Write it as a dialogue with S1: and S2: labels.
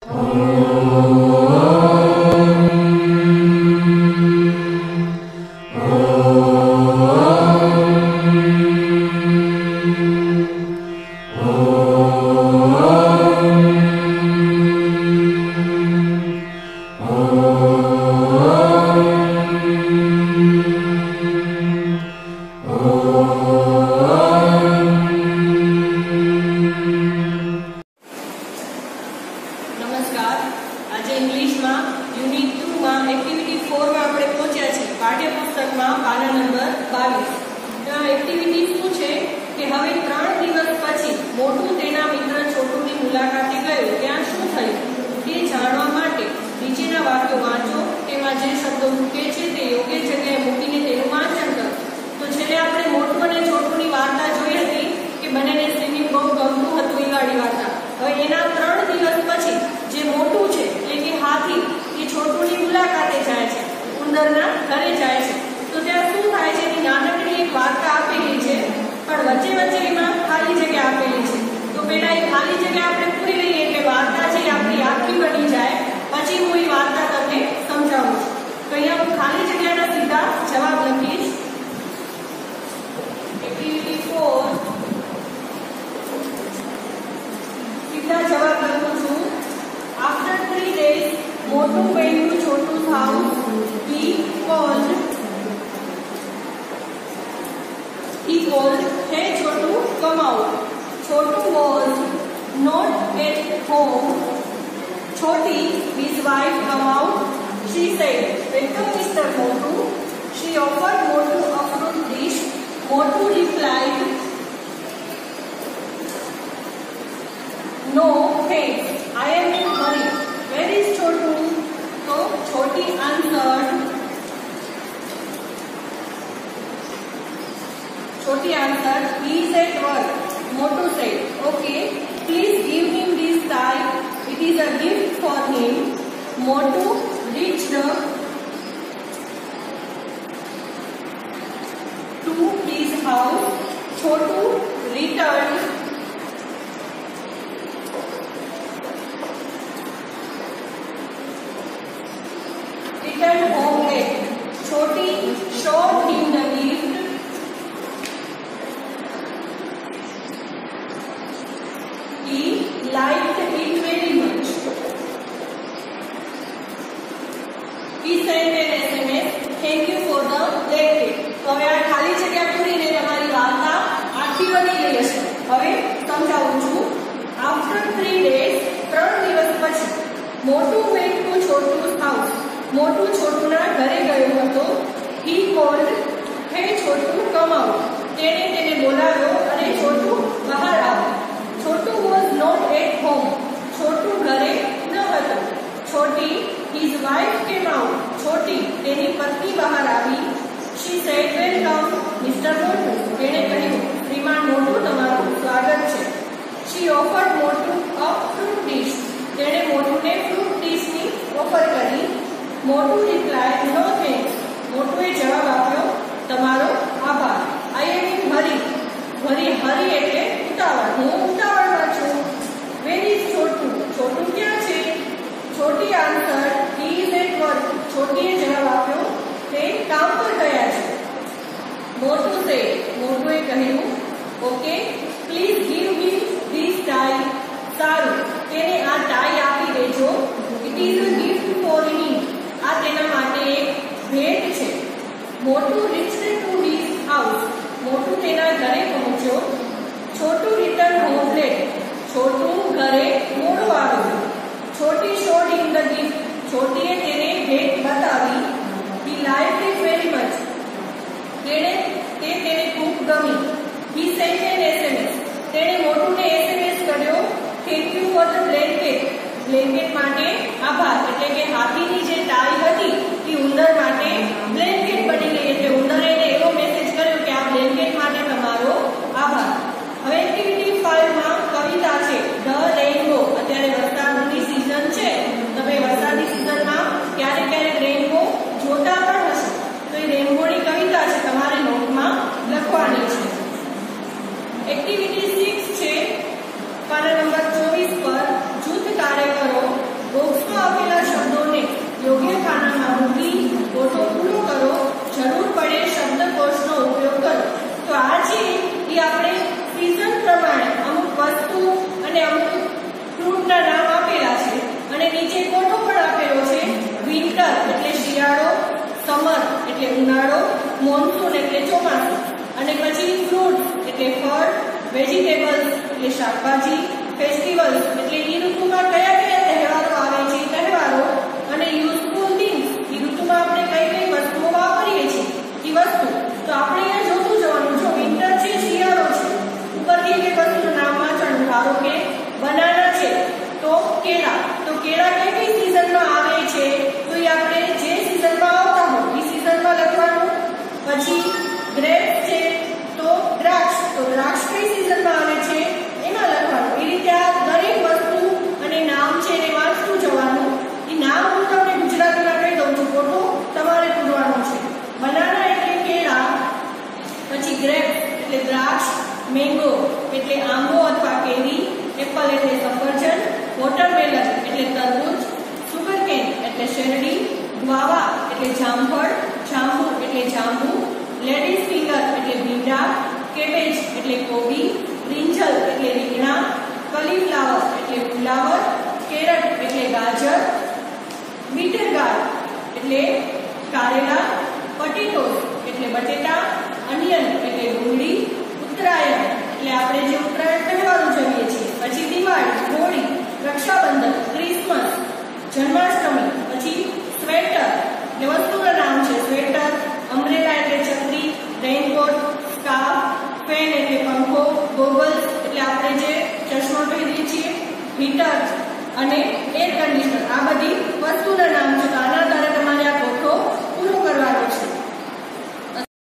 S1: आज इंग्लिश में यूनिट 2 में एक्टिविटी 4 में આપણે પહોંચ્યા છે પાઠ્યપુસ્તક માં પાના નંબર 22 આ એક્ટિવિટી શું છે કે હવે 3 દિવસ પછી મોટું તેના મિત્ર છોટુની મુલાકાતે ગયો ત્યાં શું થયું તે જાણવા માટે નીચેના વાક્યો વાંચો તેમાં જે શબ્દો મૂકે છે તે યોગ્ય જગ્યાએ મૂકીને તેનું વાંચન કરો તો છેલ્લે આપણે મોટું અને છોટુની વાર્તા જોઈ હતી કે બંનેને સ્વિમિંગ બહુ ગમતું હતું એ વાળી વાર્તા હવે એના 3 દિવસ પછી જે મોટું છે એટલે કે હાથી એ છોટુની મુલાકાતે જાય છે ઉંદરના ઘરે જાય છે તો ત્યાં શું થાય છે કે નાનકડી એક વાર્તા આપેલી છે પણ વચ્ચે વચ્ચે એમાં ખાલી જગ્યા આપેલી છે તો પહેલા એ ખાલી જગ્યા આપણે પૂરી લઈએ એટલે વાર્તા છે આપણી આખી બની જાય પછી હું એ વાર્તા તમને સમજાવું છું તો અહીંયા હું ખાલી જગ્યાના સીધા જવાબ લખીશ એક્ટિવિટી 4 સીધા જવાબ લખું છું After 3 days, Motu went to Chotu's house. He called, "Hey Chotu, come out." Chotu was not at home. Choti, his wife, come out. She said, "Welcome, Mr. Motu." She offered Motu a fruit dish. Motu replied, "No, thanks. I am in hurry. Where is Chotu?" So Choti answered. He is at work. Motu said, "Okay, please give him this tie. It is a gift for him." Motu reached to his house. Chotu returned home late. Choti showed him the gift. He liked it very much. He sent an SMS, "Thank you for the blanket." તો હવે આ ખાલી જગ્યા પૂરીને તમારી વાર્તા આખી બની ગઈ હશે. હવે સમજાવું છું. After 3 days, 3 દિવસ પછી મોટુ went to Chotu's house. મોટું છોટુના ઘરે ગયો હતો. He called, "Hey Chotu, come out." તેણે તેને બોલાવ્યો અને છોટુ બહાર આવ્યો. Chhotu was not at home. Chhotu ઘરે ન હતો. છોટી, his wife came out. છોટી તેની પત્ની બહાર આવી. She said, "Welcome, Mr. Motu." તેણે કહ્યું, "શ્રીમાન મોટુ, તમારું સ્વાગત છે." She offered Motu a fruit dish. તેણે મોટુને ફ્રૂટ ડીશની ઓફર કરી. Motu replied, "No thanks." મોટુએ જવાબ આપ્યો, "તમારો આભાર." I am in hurry. હરી એટલે ઉતાવળ. હું ઉતાવળમાં છું. Where is Chotu? છોટુ ક્યાં છે? Choti answered, "He is at work." છોટીએ જવાબ આપ્યો, તે કામ પર ગયા છે. Motu said, મોટુએ કહ્યું, "Okay, please give me this tie." સારું, તેને આ ટાઈ આપી દેજો. It is a gift for him. આ તેના માટે એક ભેટ છે. મોટુ reached to his house. મોટુ તેના ઘરે પહોંચ્યો. Chhotu returned home late. Chhotu ઘરે મોડું આવ્યું. છોટી showed him the gift. છોટીએ તેને ભેટ બતાવી. He liked it very much. તેને ખૂબ ગમી. He sent an SMS. તેણે મોટુને SMS કર્યો, "Thank you for the blanket." Blanket માટે આભાર. એટલે કે હાથીની જે ટાઈ હતી એ ઉંદર માટે બ્લેન્કેટ બની ગઈ. એટલે ઉંદરે એને એવો મેસેજ કર્યો કે આ બ્લેન્કેટ માટે તમારો આભાર. હવે એક્ટિવિટી 5 માં કવિતા છે ધ રેઇનબો. અત્યારે વરસાદની સીઝન છે. તમે વરસાદની સીઝનમાં ક્યારેક રેઇનબો જોતા પણ હશો. તો એ રેઇનબોની કવિતા છે, તમારે નોટમાં લખવાની છે. એક્ટિવિટી 6 છે પાના નંબર 24 પર. જૂથ કાર્ય કરો. મોન્સૂન એટલે ચોમાસું, અને પછી ફ્રૂટ એટલે ફળ, વેજીટેબલ્સ એટલે શાકભાજી, ફેસ્ટિવલ્સ એટલે એ ઋતુમાં કયા કયા તહેવારો આવે છે તહેવારો, અને યુઝફુલ થિંગ્સ એ ઋતુમાં આપણે કઈ કઈ વસ્તુઓ વાપરીએ છીએ એ વસ્તુ. તો આપણે અહીંયા જોતું જવાનું, જો વિન્ટર છે શિયાળો છે, ઉપરથી એક વસ્તુનું નામ વાંચવાનું. ધારો કે બનાના છે તો કેળા, તો કેળા કઈ કઈ સિઝનમાં આવે છે તો એ આપણે જે સિઝનમાં આવતા હોય એ સિઝનમાં લખવાનું. પછી ગ્રેપ્સ છે તો દ્રાક્ષ, તો દ્રાક્ષ કઈ સિઝનમાં આવે છે એમાં લખવાનું. એ રીતે આ દરેક વસ્તુ અને નામ છે એને વાંચતું જવાનું. એ નામ હું તમને ગુજરાતીમાં કહી દઉં છું, ફોટો તમારે પૂરવાનો છે. બનાના એટલે કેળા, પછી ગ્રેપ્સ એટલે દ્રાક્ષ, મેંગો એટલે આંબો અથવા કેરી, એપલ એટલે સફરજન, વોટરમેલન એટલે તરબૂચ, સુગરકેન એટલે શેરડી, ગ્વાવા એટલે જામફળ, જાંબુ એટલે જાંબુ, લેડીઝ ફિંગર એટલે ભીંડા, કેબેજ એટલે કોબી, બ્રિંજલ એટલે રીંગણા, કોલીફ્લાવર એટલે ફુલાવર, કેરટ એટલે ગાજર, બીટર ગાર્ડ એટલે કારેલા, પોટેટોસ એટલે બટેટા, અનિયન એટલે ડુંગળી, ઉત્તરાયણ એટલે આપણે જે ઉત્તરાયણ તહેવાર ઉજવીએ છીએ, પછી દિવાળી, હોળી, રક્ષાબંધન, ક્રિસમસ, જન્માષ્ટમી, પછી સ્વેટર એટલે વસ્તુના નામ છે, સ્વેટર, અમ્બ્રેલા એટલે છત્રી, રેઇનકોટ, સ્કાર્ફ, ફેન એટલે પંખો, ગોગલ્સ એટલે આપણે જે ચશ્મા પહેરીએ છીએ, હીટર અને એર કન્ડિશનર. આ બધી